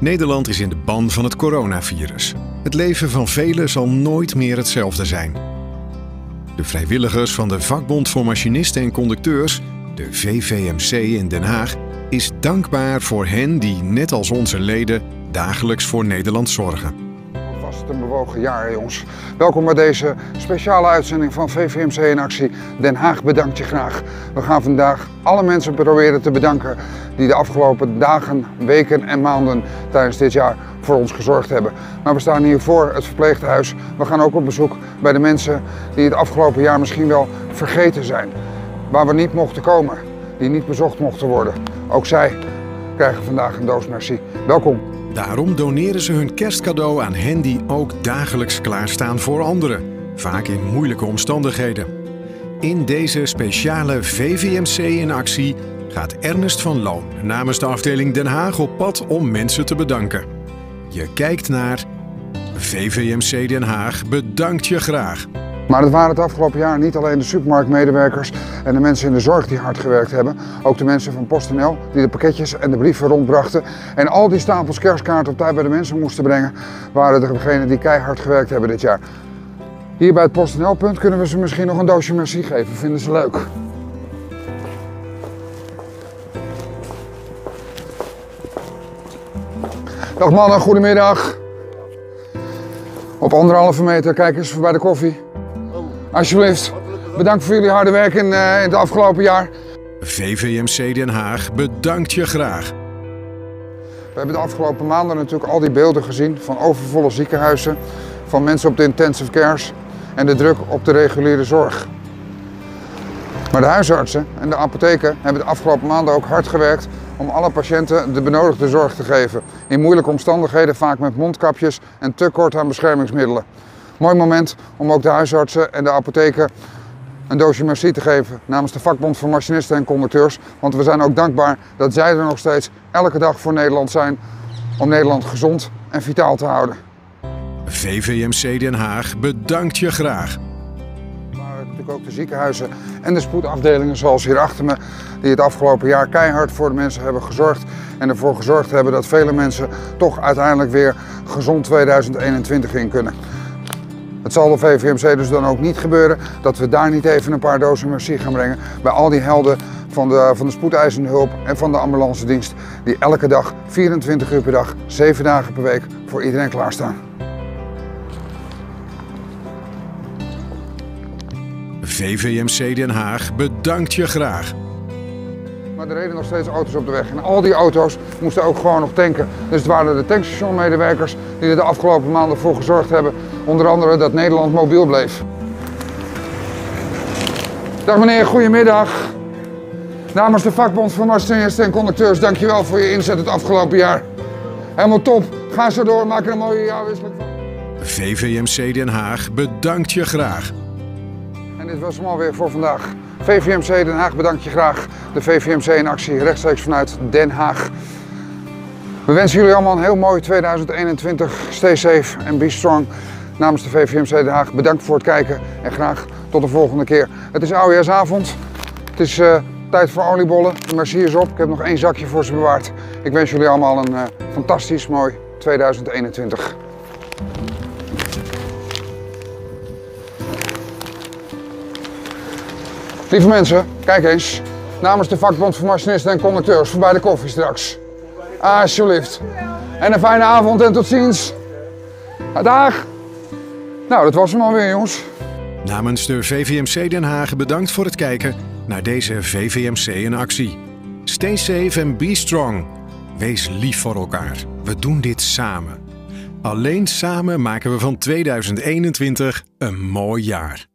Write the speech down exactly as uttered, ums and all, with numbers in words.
Nederland is in de ban van het coronavirus. Het leven van velen zal nooit meer hetzelfde zijn. De vrijwilligers van de Vakbond voor Machinisten en Conducteurs, de V V M C in Den Haag, is dankbaar voor hen die, net als onze leden, dagelijks voor Nederland zorgen. Was het een bewogen jaar, jongens. Welkom bij deze speciale uitzending van V V M C in actie. Den Haag bedankt je graag. We gaan vandaag alle mensen proberen te bedanken die de afgelopen dagen, weken en maanden tijdens dit jaar voor ons gezorgd hebben. Maar we staan hier voor het verpleeghuis. We gaan ook op bezoek bij de mensen die het afgelopen jaar misschien wel vergeten zijn. Waar we niet mochten komen, die niet bezocht mochten worden. Ook zij krijgen vandaag een doos merci. Welkom. Daarom doneren ze hun kerstcadeau aan hen die ook dagelijks klaarstaan voor anderen, vaak in moeilijke omstandigheden. In deze speciale V V M C in actie gaat Ernest van Loon namens de afdeling Den Haag op pad om mensen te bedanken. Je kijkt naar V V M C Den Haag bedankt je graag. Maar het waren het afgelopen jaar niet alleen de supermarktmedewerkers en de mensen in de zorg die hard gewerkt hebben. Ook de mensen van PostNL die de pakketjes en de brieven rondbrachten. En al die stapels kerstkaarten op tijd bij de mensen moesten brengen, waren degenen die keihard gewerkt hebben dit jaar. Hier bij het PostNL-punt kunnen we ze misschien nog een doosje merci geven. Vinden ze leuk. Dag mannen, goedemiddag. Op anderhalve meter, kijk eens bij de koffie. Alsjeblieft, bedankt voor jullie harde werk in, uh, in het afgelopen jaar. V V M C Den Haag bedankt je graag. We hebben de afgelopen maanden natuurlijk al die beelden gezien van overvolle ziekenhuizen, van mensen op de intensive cares en de druk op de reguliere zorg. Maar de huisartsen en de apotheken hebben de afgelopen maanden ook hard gewerkt om alle patiënten de benodigde zorg te geven. In moeilijke omstandigheden, vaak met mondkapjes en tekort aan beschermingsmiddelen. Mooi moment om ook de huisartsen en de apotheken een doosje merci te geven namens de Vakbond voor Machinisten en Conducteurs. Want we zijn ook dankbaar dat zij er nog steeds elke dag voor Nederland zijn om Nederland gezond en vitaal te houden. V V M C Den Haag bedankt je graag. Maar natuurlijk ook de ziekenhuizen en de spoedafdelingen zoals hier achter me, die het afgelopen jaar keihard voor de mensen hebben gezorgd. En ervoor gezorgd hebben dat vele mensen toch uiteindelijk weer gezond tweeduizend eenentwintig in kunnen. Het zal de V V M C dus dan ook niet gebeuren dat we daar niet even een paar dozen merci gaan brengen bij al die helden van de, van de spoedeisende hulp en van de ambulance dienst die elke dag, vierentwintig uur per dag, zeven dagen per week voor iedereen klaarstaan. V V M C Den Haag bedankt je graag. Maar er reden nog steeds auto's op de weg en al die auto's moesten ook gewoon nog tanken. Dus het waren de tankstationmedewerkers die er de afgelopen maanden voor gezorgd hebben, onder andere dat Nederland mobiel bleef. Dag meneer, goedemiddag. Namens de Vakbond voor Machinisten en Conducteurs, dankjewel voor je inzet het afgelopen jaar. Helemaal top, ga zo door, maak er een mooie jaarwisseling van. V V M C Den Haag bedankt je graag. En dit was hem alweer voor vandaag. V V M C Den Haag bedankt je graag. De V V M C in actie rechtstreeks vanuit Den Haag. We wensen jullie allemaal een heel mooi tweeduizend eenentwintig. Stay safe en be strong. Namens de V V M C Den Haag bedankt voor het kijken en graag tot de volgende keer. Het is oudejaarsavond. Het is uh, tijd voor oliebollen. De merci is op. Ik heb nog één zakje voor ze bewaard. Ik wens jullie allemaal een uh, fantastisch mooi tweeduizend eenentwintig. Lieve mensen, kijk eens. Namens de Vakbond voor Machinisten en Conducteurs, voorbij de koffie straks. Alsjeblieft. En een fijne avond en tot ziens. Dag. Nou, dat was hem alweer, jongens. Namens de V V M C Den Haag bedankt voor het kijken naar deze V V M C in actie. Stay safe en be strong. Wees lief voor elkaar. We doen dit samen. Alleen samen maken we van tweeduizend eenentwintig een mooi jaar.